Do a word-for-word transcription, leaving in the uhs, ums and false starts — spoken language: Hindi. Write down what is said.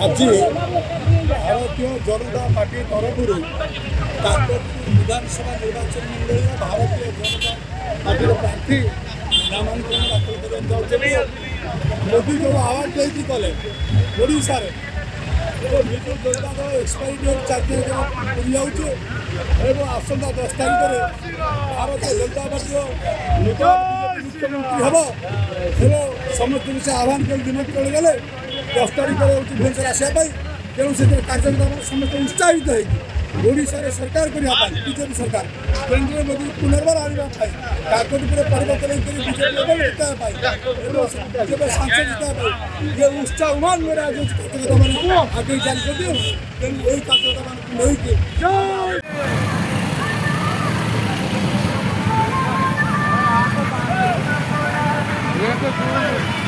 आज भारतीय जनता पार्टी तरफ विधानसभा निर्वाचन मंडल भारतीय जनता पार्टी प्रार्थी नामांकन दाखिल कर मोदी जो आवाज देती कले ओडिशा विजु जनता दल एक्सपायरी डेट चार तारीख पूरी आसंता दस तारीख भारतीय जनता पार्टी नूतन मुख्यमंत्री हम समस्त से आह्वान कर निमंत्रण गले दस तारीख भुवनेश्वर आसवाई तेणु से कार्यक्रम समस्त उत्साहित होशार सरकार करने बीजेपी सरकार केन्द्र मोदी पुनर्बार आने काकटपुर परिवर्तन बीजेपी सांसद जिताई ये उत्साह उमान मेरा आज कार्यकर्ता आगे जारी कर तेणु यही कार्यकर्ता नहीं